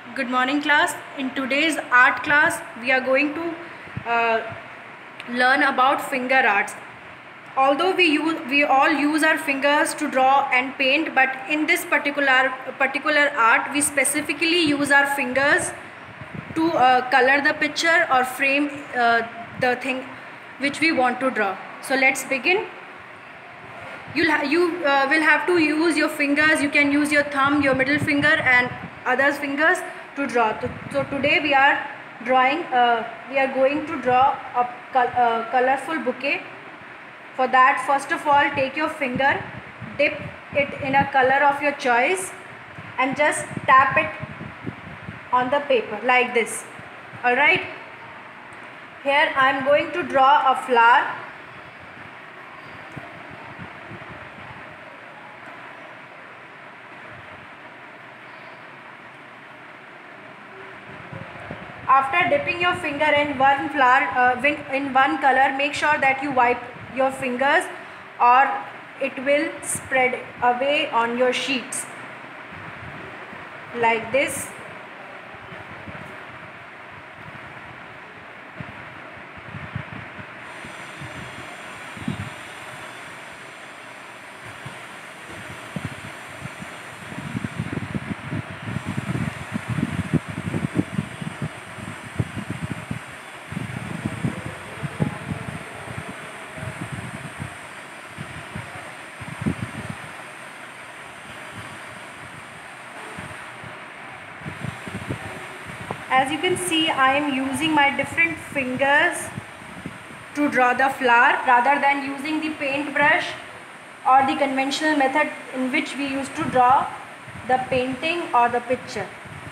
Good morning class. In today's art class we are going to learn about finger arts. Although we all use our fingers to draw and paint, but in this particular art we specifically use our fingers to color the picture or frame the thing which we want to draw. So let's begin. You will have to use your fingers. You can use your thumb, your middle finger and others fingers to draw. So today we are drawing. We are going to draw a colorful bouquet. For that, first of all, take your finger, dip it in a color of your choice, and just tap it on the paper like this. All right. Here I am going to draw a flower. After dipping your finger in one flower, in one color, make sure that you wipe your fingers or it will spread away on your sheets like this. As you can see, I am using my different fingers to draw the flower rather than using the paintbrush or the conventional method in which we used to draw the painting or the picture.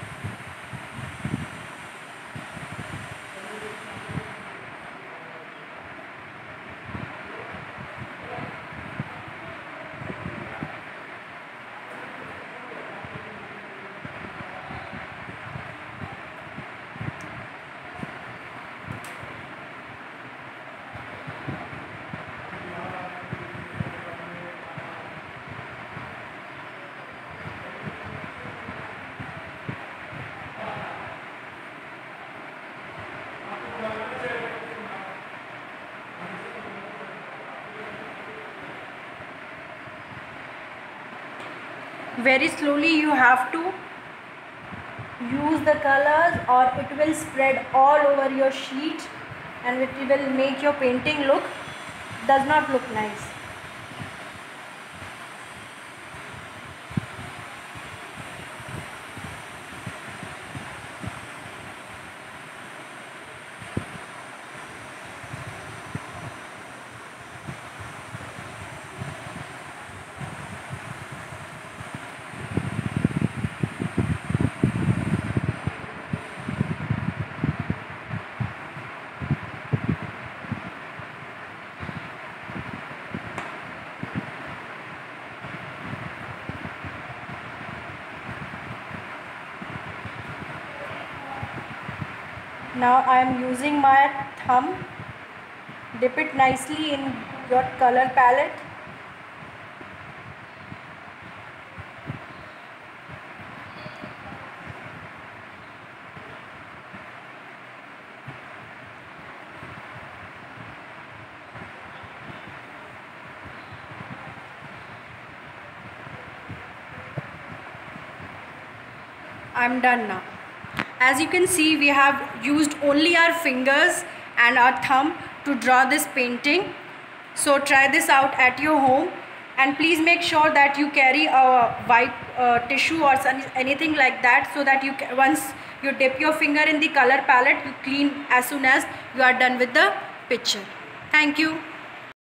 Very slowly you have to use the colors or it will spread all over your sheet and it will make your painting does not look nice. Now I am using my thumb. Dip it nicely in your color palette. I am done now. As you can see, we have used only our fingers and our thumb to draw this painting. So try this out at your home and please make sure that you carry a white tissue or anything like that, so that once you dip your finger in the color palette, you clean as soon as you are done with the picture. Thank you.